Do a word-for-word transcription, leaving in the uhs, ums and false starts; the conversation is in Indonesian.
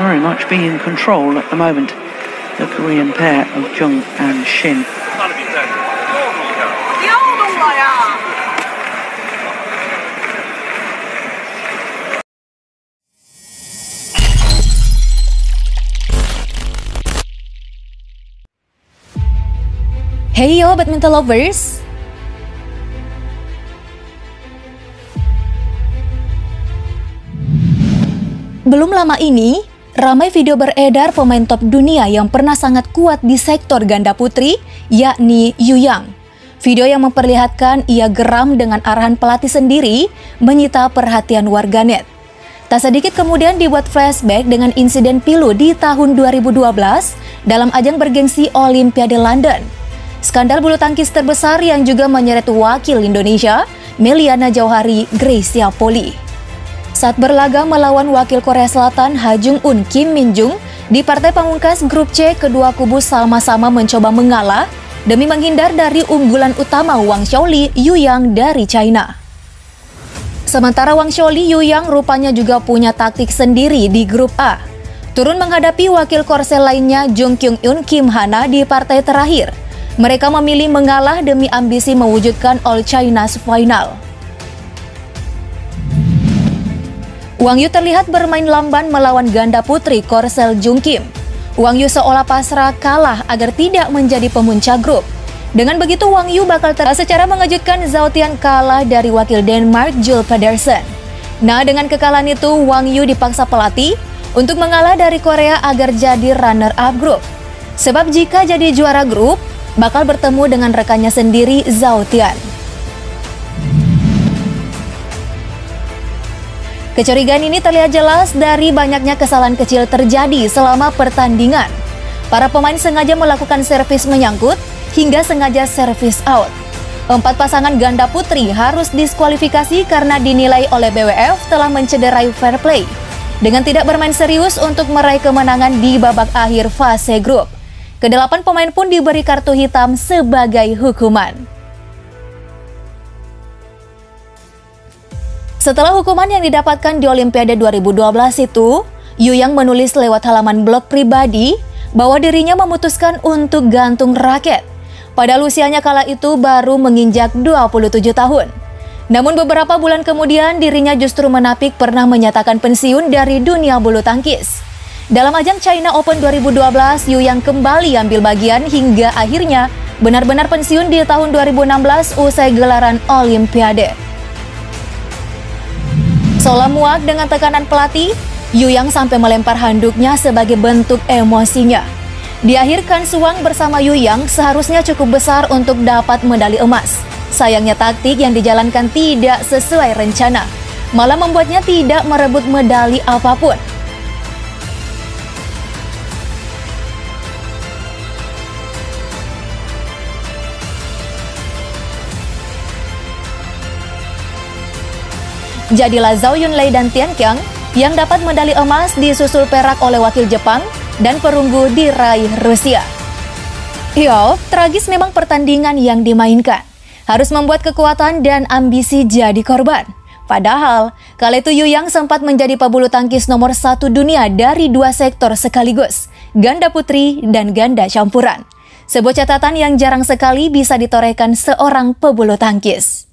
very much be in control at the moment. The Korean pair of Jung and Shin. Hey yo badminton lovers! Belum lama ini, ramai video beredar pemain top dunia yang pernah sangat kuat di sektor ganda putri, yakni Yu Yang. Video yang memperlihatkan ia geram dengan arahan pelatih sendiri menyita perhatian warganet. Tak sedikit kemudian dibuat flashback dengan insiden pilu di tahun dua ribu dua belas dalam ajang bergengsi Olimpiade London. Skandal bulu tangkis terbesar yang juga menyeret wakil Indonesia, Meliana Jauhari Greysia Poli. Saat berlaga melawan wakil Korea Selatan Ha Jung-un Kim Min-jung di partai pamungkas grup C, kedua kubu sama-sama mencoba mengalah demi menghindar dari unggulan utama Wang Xiaoli Yu Yang dari China. Sementara Wang Xiaoli Yu Yang rupanya juga punya taktik sendiri di grup A. Turun menghadapi wakil Korsel lainnya Jung Kyung-eun Kim Hana di partai terakhir. Mereka memilih mengalah demi ambisi mewujudkan All China's Final. Wang Yu terlihat bermain lamban melawan ganda putri Korsel Jung Kim. Wang Yu seolah pasrah kalah agar tidak menjadi pemuncak grup. Dengan begitu Wang Yu bakal ter secara mengejutkan Zhao Tian kalah dari wakil Denmark Jules Pedersen. Nah, dengan kekalahan itu Wang Yu dipaksa pelatih untuk mengalah dari Korea agar jadi runner up grup. Sebab jika jadi juara grup, bakal bertemu dengan rekannya sendiri Zhao Tian. Kecurigaan ini terlihat jelas dari banyaknya kesalahan kecil terjadi selama pertandingan. Para pemain sengaja melakukan servis menyangkut hingga sengaja servis out. Empat pasangan ganda putri harus diskualifikasi karena dinilai oleh B W F telah mencederai fair play dengan tidak bermain serius untuk meraih kemenangan di babak akhir fase grup. Kedelapan pemain pun diberi kartu hitam sebagai hukuman. Setelah hukuman yang didapatkan di Olimpiade dua ribu dua belas itu, Yu Yang menulis lewat halaman blog pribadi bahwa dirinya memutuskan untuk gantung raket. Padahal usianya kala itu baru menginjak dua puluh tujuh tahun. Namun beberapa bulan kemudian dirinya justru menapik pernah menyatakan pensiun dari dunia bulu tangkis. Dalam ajang China Open dua ribu dua belas, Yu Yang kembali ambil bagian hingga akhirnya benar-benar pensiun di tahun dua ribu enam belas usai gelaran Olimpiade. Seolah muak dengan tekanan pelatih, Yu Yang sampai melempar handuknya sebagai bentuk emosinya. Di akhir Kan Suwang bersama Yu Yang seharusnya cukup besar untuk dapat medali emas. Sayangnya taktik yang dijalankan tidak sesuai rencana, malah membuatnya tidak merebut medali apapun. Jadilah Zhao Yunlei dan Tian Qiang yang dapat medali emas disusul perak oleh wakil Jepang dan perunggu diraih Rusia. Yo, tragis memang pertandingan yang dimainkan. Harus membuat kekuatan dan ambisi jadi korban. Padahal, kala itu Yu Yang sempat menjadi pebulu tangkis nomor satu dunia dari dua sektor sekaligus, ganda putri dan ganda campuran. Sebuah catatan yang jarang sekali bisa ditorehkan seorang pebulu tangkis.